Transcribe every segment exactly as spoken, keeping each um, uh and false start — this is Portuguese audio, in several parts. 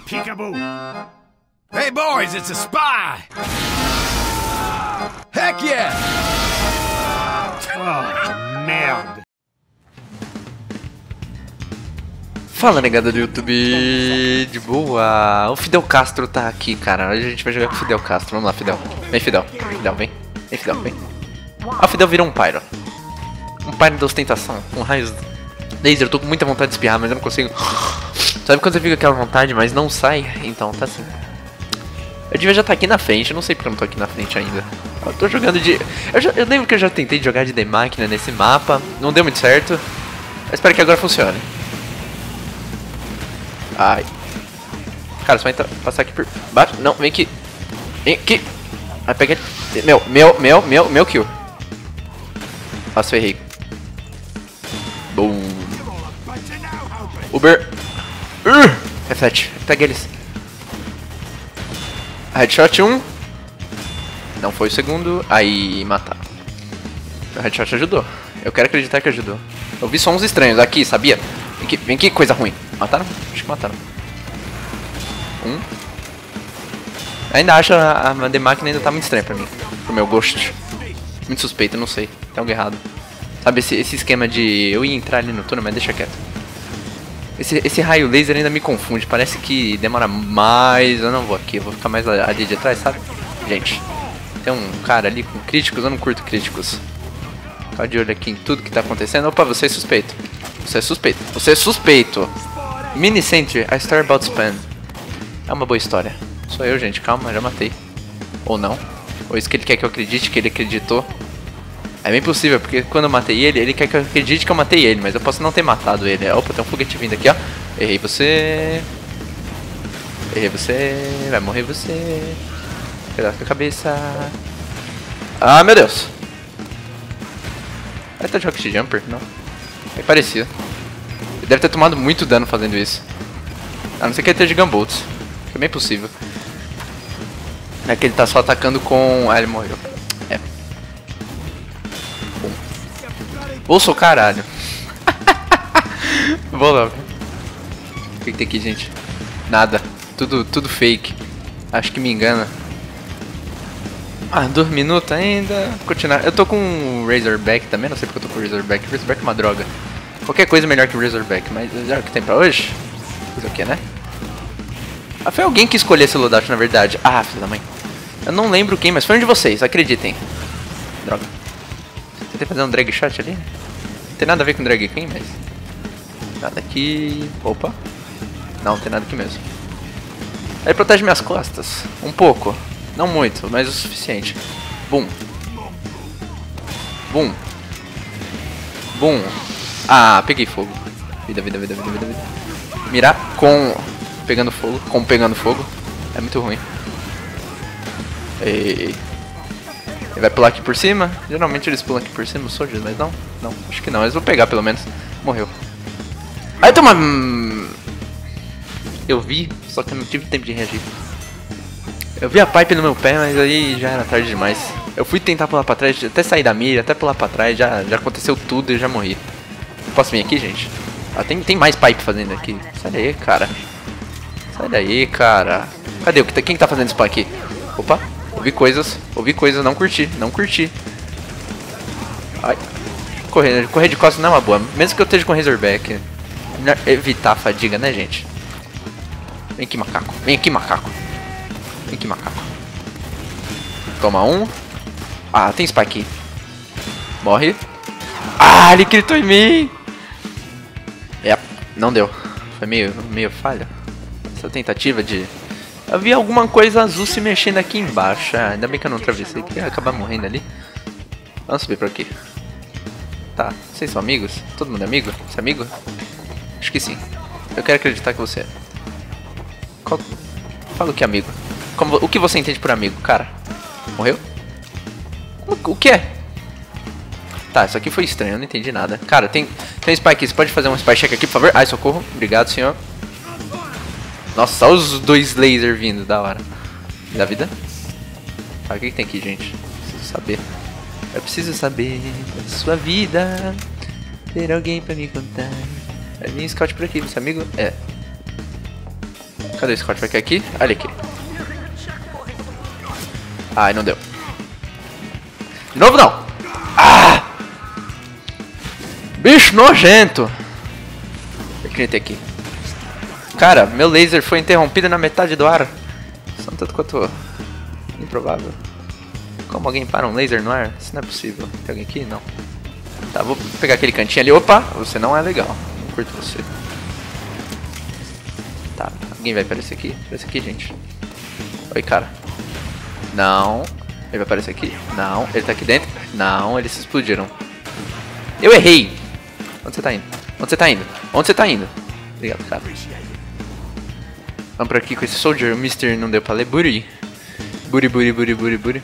Peekaboo. Hey boys, it's a spy. Heck yeah. Oh, merda. Fala, negada do YouTube, de boa. O Fidel Castro tá aqui, cara. Hoje a gente vai jogar com o Fidel Castro. Vamos lá, Fidel. Vem, Fidel. Fidel, vem. Vem, Fidel, vem. Ah, o Fidel virou um pyro. Um pyro da ostentação, com raios laser. Eu tô com muita vontade de espirrar, mas eu não consigo. Sabe quando você fica com aquela vontade, mas não sai? Então, tá assim. Eu devia já estar aqui na frente, eu não sei porque eu não tô aqui na frente ainda. Eu tô jogando de... Eu, já... eu lembro que eu já tentei jogar de The Máquina nesse mapa. Não deu muito certo. Eu espero que agora funcione. Ai. Cara, só vai entrar, passar aqui por baixo. Não, vem aqui. Vem aqui. Vai pegar. Meu, meu, meu, meu, meu kill. Nossa, eu errei. Boom. Uber. Uh, reflete. Pega eles. Headshot um. Não foi o segundo. Aí, matar. O headshot ajudou. Eu quero acreditar que ajudou. Eu vi só uns estranhos aqui, sabia? Vem aqui, vem aqui, coisa ruim. Mataram? Acho que mataram. Um. Ainda acho a, a The Máquina ainda tá muito estranha pra mim. Pro meu gosto. Muito suspeito, eu não sei. Tem algo errado. Sabe, esse, esse esquema de eu ia entrar ali no túnel, mas deixa quieto. Esse, esse raio laser ainda me confunde. Parece que demora mais. Eu não vou aqui, eu vou ficar mais ali de trás, sabe? Gente, tem um cara ali com críticos, eu não curto críticos. Fica de olho aqui em tudo que tá acontecendo. Opa, você é suspeito. Você é suspeito. Você é suspeito. Mini Sentry, a story about Span. É uma boa história. Sou eu, gente. Calma, já matei. Ou não. Ou isso que ele quer que eu acredite, que ele acreditou. É bem possível, porque quando eu matei ele, ele quer que eu acredite que eu matei ele. Mas eu posso não ter matado ele. Opa, tem um foguete vindo aqui, ó. Errei você. Errei você. Vai morrer você. Pedaço com a cabeça. Ah, meu Deus. Vai estar de Rocket Jumper? Não. É parecido. Ele deve ter tomado muito dano fazendo isso. A não ser que ele esteja de Gunbolts. É bem possível. É que ele tá só atacando com... Ah, ele morreu. É. Bom. Bolso caralho. Vou logo. O que, que tem aqui, gente? Nada. Tudo, tudo fake. Acho que me engana. Ah, dois minutos ainda. Continuar. Eu tô com um Razorback também. Não sei porque eu tô com Razorback. Razorback é uma droga. Qualquer coisa melhor que o Razorback. Mas já o que tem pra hoje? Fazer o que, né? Ah, foi alguém que escolheu esse loadout, na verdade. Ah, filho da mãe. Eu não lembro quem, mas foi um de vocês, acreditem. Droga. Tentei fazer um drag shot ali. Não tem nada a ver com drag queen, mas... Nada aqui... Opa. Não, não tem nada aqui mesmo. Ele protege minhas costas. Um pouco. Não muito, mas o suficiente. Bum. Bum. Bum. Ah, peguei fogo. Vida, vida, vida, vida, vida, vida. Mirar com... Pegando fogo, com pegando fogo. É muito ruim. Ei. Ele vai pular aqui por cima. Geralmente eles pulam aqui por cima, os soldiers, mas não. Não, acho que não. Eles vão pegar pelo menos. Morreu. Aí toma. Eu vi, só que eu não tive tempo de reagir. Eu vi a pipe no meu pé, mas aí já era tarde demais. Eu fui tentar pular pra trás, até sair da mira, até pular pra trás, já, já aconteceu tudo e eu já morri. Posso vir aqui, gente? Ah, tem, tem mais pipe fazendo aqui. Sai daí, cara. Sai daí, cara. Cadê? Quem que tá fazendo spam aqui? Opa, ouvi coisas. Ouvi coisas, não curti, não curti. Ai. Correr, correr de costas não é uma boa. Mesmo que eu esteja com Razorback. Melhor evitar a fadiga, né, gente? Vem aqui, macaco. Vem aqui, macaco. Vem aqui, macaco. Toma um. Ah, tem spy aqui. Morre. Ah, ele gritou em mim. É, não deu. Foi meio, meio falha. Essa tentativa de... Eu vi alguma coisa azul se mexendo aqui embaixo. Ah, ainda bem que eu não atravessei, que ia acabar morrendo ali. Vamos subir por aqui. Tá, vocês são amigos? Todo mundo é amigo? Você é amigo? Acho que sim. Eu quero acreditar que você é. Qual... Fala o que é amigo. Como... O que você entende por amigo, cara? Morreu? O, o que é? Tá, isso aqui foi estranho, eu não entendi nada. Cara, tem, tem spy aqui, você pode fazer um spy check aqui, por favor? Ai, socorro. Obrigado, senhor. Nossa, olha os dois lasers vindo, da hora. Da vida? Tá, o que, que tem aqui, gente? Preciso saber. Eu preciso saber da sua vida. Ter alguém pra me contar. Vai vir scout por aqui, você é amigo? É. Cadê o Scott? Vai cair aqui? Olha aqui. Ai, não deu. De novo não. Ah! Bicho nojento. Eu queria ter aqui. Cara, meu laser foi interrompido na metade do ar. Só um tanto quanto improvável. Como alguém para um laser no ar? Isso não é possível. Tem alguém aqui? Não. Tá, vou pegar aquele cantinho ali. Opa, você não é legal. Não curto você. Tá, alguém vai aparecer aqui? Aparece aqui, gente. Oi, cara. Não. Ele vai aparecer aqui? Não. Ele tá aqui dentro? Não, eles se explodiram. Eu errei. Onde você tá indo? Onde você tá indo? Onde você tá indo? Obrigado, cara. Vamos por aqui com esse soldier. O mister não deu pra ler. Booty. Booty, booty, booty, booty, booty.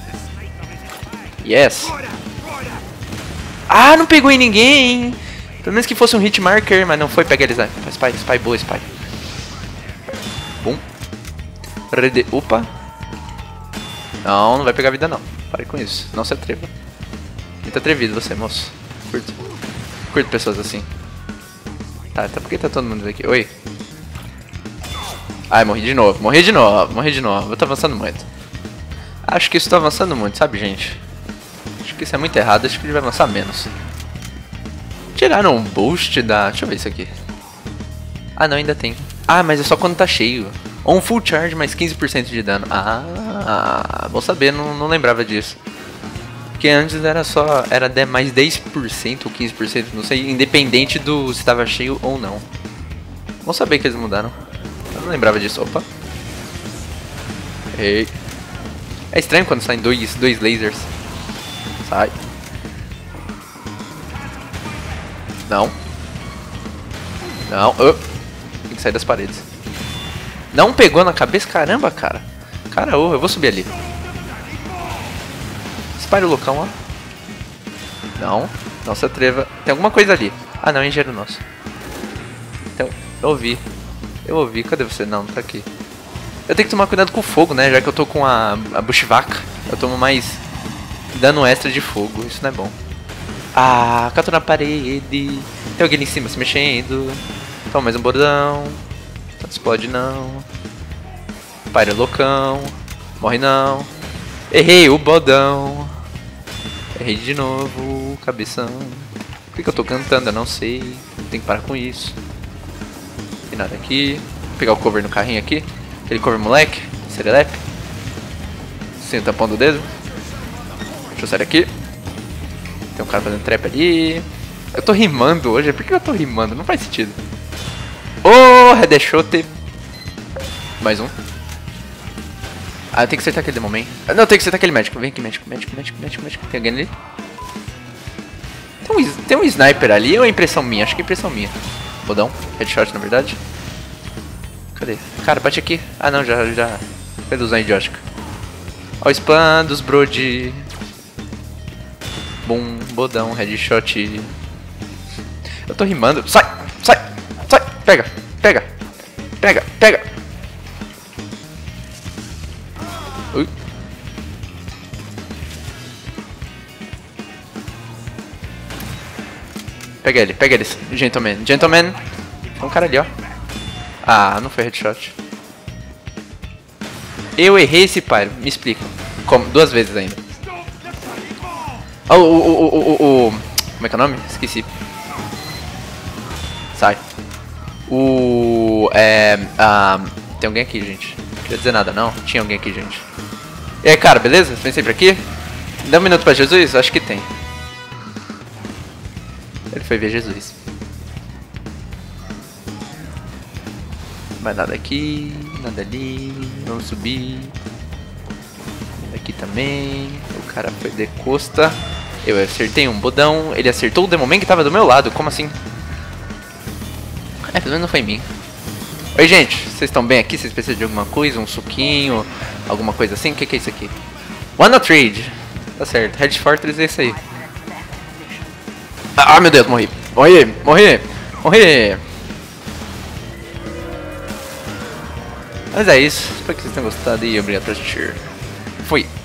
Yes. Ah, não pegou em ninguém. Pelo menos que fosse um hit marker, mas não foi. Pega eles, né? Spy, spy, boa, spy. Bum. Rede... Opa. Não, não vai pegar vida não. Pare com isso. Não se atreva. Muito atrevido você, moço. Curto. Curto pessoas assim. Tá, tá, por que tá todo mundo aqui? Oi. Ai, morri de novo. Morri de novo. Morri de novo. Eu tô avançando muito. Acho que isso tá avançando muito, sabe, gente? Acho que isso é muito errado. Acho que ele vai avançar menos. Tiraram um boost da... Deixa eu ver isso aqui. Ah, não, ainda tem. Ah, mas é só quando tá cheio. Ou um full charge mais quinze por cento de dano. Ah, bom saber, não, não lembrava disso. Porque antes era só, era mais dez por cento ou quinze por cento, não sei, independente do se estava cheio ou não. Bom saber que eles mudaram. Eu não lembrava disso, opa. Ei. É estranho quando saem dois, dois lasers. Sai. Não. Não, uh. Tem que sair das paredes. Não pegou na cabeça? Caramba, cara. Cara, oh, eu vou subir ali. Espalha o loucão, ó. Não. Não se atreva. Tem alguma coisa ali. Ah, não, é engenheiro nosso. Então, eu ouvi. Eu ouvi. Cadê você? Não, não tá aqui. Eu tenho que tomar cuidado com o fogo, né? Já que eu tô com a, a bushwhack. Eu tomo mais dano extra de fogo. Isso não é bom. Ah, cato na parede. Tem alguém ali em cima se mexendo. Toma mais um bordão. Não explode não. Para loucão. Morre não. Errei o bodão. Errei de novo. Cabeção. Por que, que eu tô cantando? Eu não sei. Tem que parar com isso. Não tem nada aqui. Vou pegar o cover no carrinho aqui. Aquele cover moleque. Serelepe. Sem o tampão do dedo. Deixa eu sair aqui. Tem um cara fazendo trap ali. Eu tô rimando hoje. Por que eu tô rimando? Não faz sentido. Oh, headshot. Mais um. Ah, eu tenho que acertar aquele Demon Man. Não, eu tenho que acertar aquele médico. Vem aqui, médico, médico, médico, médico, médico. Tem alguém ali? Tem um, tem um sniper ali ou é impressão minha? Acho que é impressão minha. Bodão. Headshot, na verdade. Cadê? Cara, bate aqui. Ah, não, já, já. Reduzão idiótica. Ó o spam dos brode. Bum, bodão, headshot. Eu tô rimando. Sai, sai, sai. Pega, pega, pega, pega. Ui. Pega ele, pega ele, gentleman, gentleman. Tem um cara ali, ó. Ah, não foi headshot. Eu errei esse pyro, me explica. Como? Duas vezes ainda. Oh, o, o, o, o, o, como é que é o nome? Esqueci. Sai. O... É... Ah, tem alguém aqui, gente. Não queria dizer nada, não. Tinha alguém aqui, gente. E aí, cara, beleza? Vem sempre aqui? Dá um minuto pra Jesus? Acho que tem. Ele foi ver Jesus. Mais nada aqui, nada ali. Vamos subir. Aqui também. O cara foi de costa. Eu acertei um bodão. Ele acertou o Demon Man que tava do meu lado. Como assim? É, pelo menos não foi em mim. Oi, gente. Vocês estão bem aqui? Vocês precisam de alguma coisa? Um suquinho? Alguma coisa assim? O que, que é isso aqui? One Trade. Tá certo. Red Fortress é isso aí. Ah, meu Deus. Morri. Morri. Morri. Morri. Mas é isso. Espero que vocês tenham gostado e obrigado por assistir. Fui.